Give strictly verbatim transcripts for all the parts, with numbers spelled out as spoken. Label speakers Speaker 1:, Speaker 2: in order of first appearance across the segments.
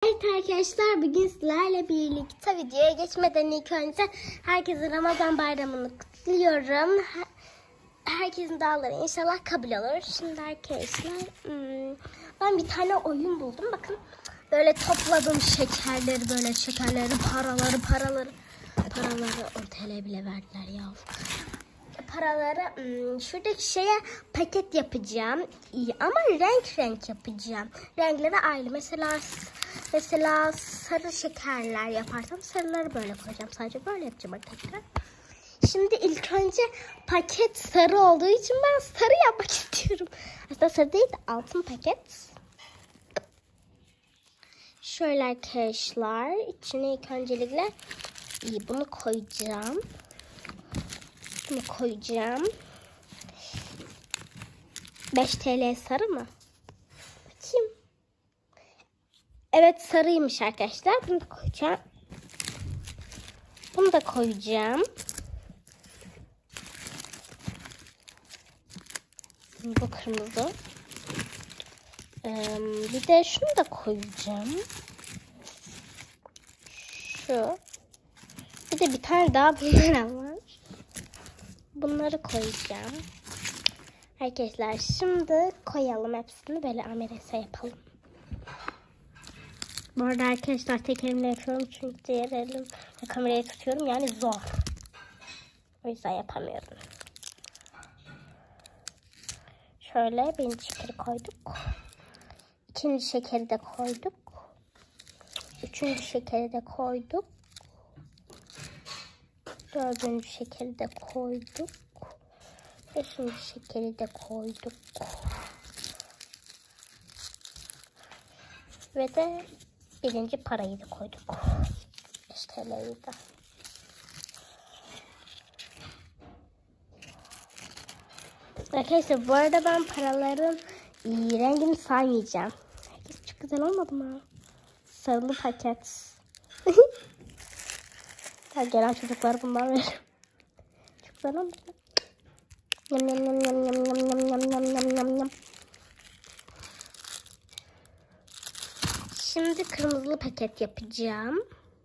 Speaker 1: Evet arkadaşlar, bugün sizlerle birlikte videoya geçmeden ilk önce herkesin Ramazan bayramını kutluyorum. Herkesin duaları inşallah kabul olur. Şimdi arkadaşlar ben bir tane oyun buldum. Bakın böyle topladım şekerleri, böyle şekerleri, paraları, paraları. Paraları on T L bile verdiler ya. Paraları şuradaki şeye paket yapacağım. İyi ama renk renk yapacağım. Renkleri ayrı. Mesela mesela sarı şekerler yaparsam sarıları böyle koyacağım. Sadece böyle yapacağım arkadaşlar. Şimdi ilk önce paket sarı olduğu için ben sarı yapmak istiyorum. Aslında sarı değil de altın paket. Şöyle arkadaşlar, içine ilk öncelikle iyi bunu koyacağım. Bunu koyacağım. beş T L sarı mı? Bakayım. Evet, sarıymış arkadaşlar. Bunu da koyacağım. Bunu da koyacağım. Bu kırmızı. Ee, bir de şunu da koyacağım. Şu. Bir de bir tane daha bunlar var. Bunları koyacağım. Arkadaşlar şimdi koyalım hepsini, böyle ameliyat yapalım. Bu arada arkadaşlar tek elimle yapıyorum çünkü diğer elimle kamerayı tutuyorum, yani zor. O yüzden yapamıyorum. Şöyle birinci şekeri koyduk. İkinci şekeri de koyduk. Üçüncü şekeri de koyduk. Dördüncü şekeri de koyduk. Beşinci şekeri de koyduk. Ve de birinci parayı da koyduk. beş T L'yi de. Arkadaşlar bu arada ben paraların rengini saymayacağım. Herkes çok güzel olmadı mı? Sarılı paket. Gelen çocuklar bundan verir. Çok güzel olmadı mı? Yam yam yam yam yam yam yam yam yam yam yam. Şimdi kırmızılı paket yapacağım.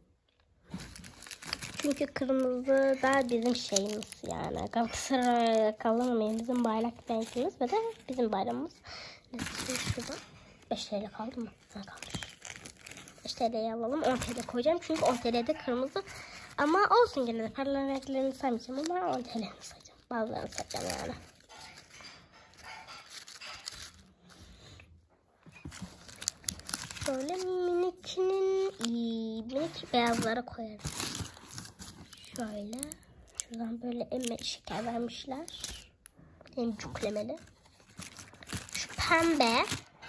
Speaker 1: Çünkü kırmızı da bizim şeyimiz, yani Galatasaray'a kalmamayın, bizim bayrak renkimiz ve de bizim bayramımız. Şurada beş T L kaldı mı? Ha, kaldı. beş T L'yi alalım, on T L koyacağım çünkü on T L'de kırmızı. Ama olsun, gene de paraların renklerini saymayacağım ama on T L'ni sayacağım. Bazılarını sayacağım yani. Böyle minikinin minik beyazlara koyarım. Şöyle. Şuradan böyle emme şeker vermişler. Hem cuklemeli. Şu pembe.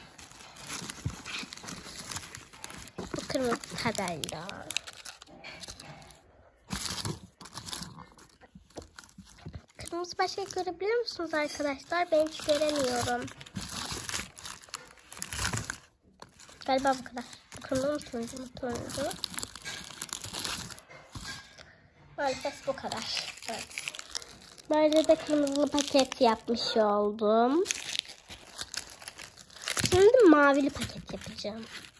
Speaker 1: Bu kırmızı tabella. Kırmızı başka görebiliyor musunuz arkadaşlar? Ben hiç göremiyorum. Galiba bu kadar. Kırmızı mı, turuncu mu, turuncu. Maalesef bu kadar. Evet. Böyle de kırmızılı paket yapmış oldum. Şimdi mavili paket yapacağım.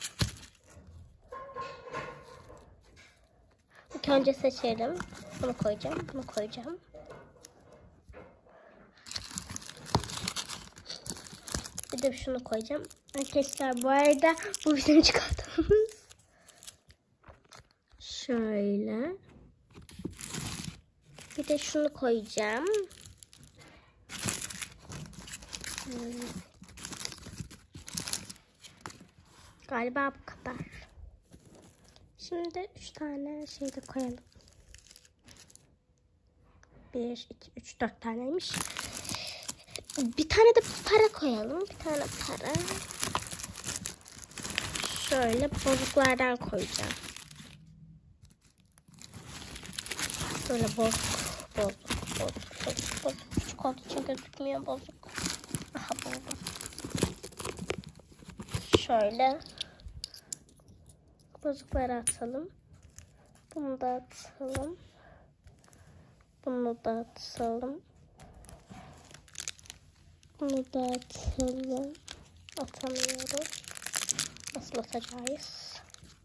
Speaker 1: İlk önce seçelim. Bunu koyacağım, bunu koyacağım. Bir de şunu koyacağım. Arkadaşlar bu arada bu bizim çikolatamız. Şöyle. Bir de şunu koyacağım. Hmm. Galiba bu kadar. Şimdi üç tane şey de koyalım. Bir, iki, üç, dört taneymiş. Bir tane de para koyalım. Bir tane para. Şöyle bozuklardan koyacağım. Böyle bozuk, bozuk, bozuk, bozuk, bozuk. Küçük olduğu için gözükmüyor, bozuk. Aha, buldum. Şöyle bozukları atalım. Bunu da atalım. Bunu da atalım. Bunu da atalım. Atamıyoruz. Nasıl atacağız?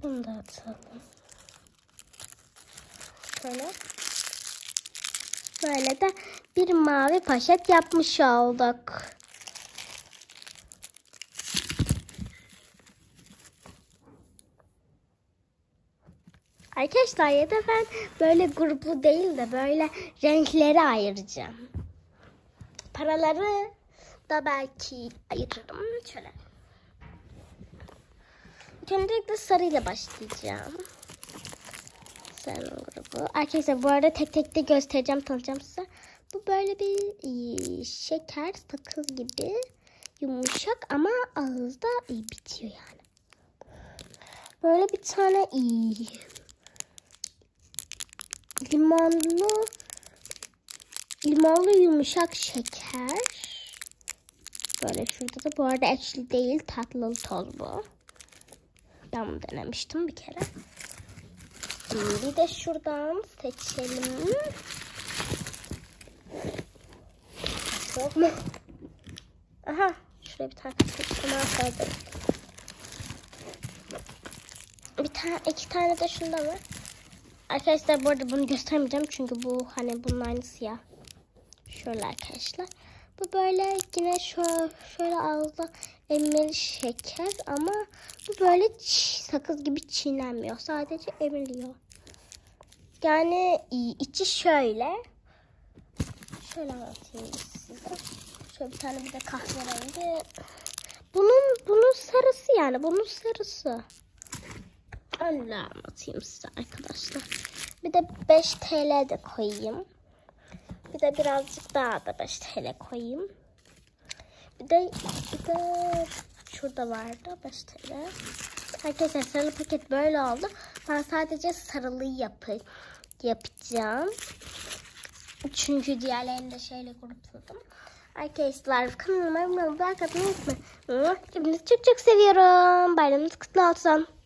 Speaker 1: Bunu da atalım. Şöyle. Böyle de bir mavi poşet yapmış olduk. Arkadaşlar ya da ben böyle gruplu değil de böyle renkleri ayıracağım. Paraları da belki ayırırım. Şöyle. Öncelikle sarıyla başlayacağım. Sarı grubu. Arkadaşlar bu arada tek tek de göstereceğim, tanıtacağım size. Bu böyle bir şeker sakız gibi yumuşak ama ağızda iyi bitiyor yani. Böyle bir tane iyi limonlu limonlu yumuşak şeker. Böyle şurada da bu arada ekşi değil, tatlı toz bu. Ben bunu denemiştim bir kere. Bir de şuradan seçelim. Yok mu? Aha, şuraya bir tane seçtim. Bir tane, iki tane de şundan var. Arkadaşlar bu arada bunu göstermeyeceğim çünkü bu hani bunun aynısı ya. Şöyle arkadaşlar. Bu böyle yine şöyle, şöyle ağızda emili şeker ama bu böyle sakız gibi çiğnenmiyor. Sadece emiliyor. Yani içi şöyle. Şöyle anlatayım size. Şöyle bir tane bir de kahverengi. Bunun bunun sarısı yani. Bunun sarısı. Öyle anlatayım size arkadaşlar. Bir de beş TL de koyayım. Bir de birazcık daha da beş TL koyayım. Bir de, bir de şurada vardı beş TL. Arkadaşlar sarılı paket böyle oldu. Ben sadece sarılıyı yap yapacağım. Çünkü diğerlerini de şeyle grupladım. Arkadaşlar kanalıma abone olmayı unutmayın. Hepinizi çok çok seviyorum. Bayramınız kutlu olsun.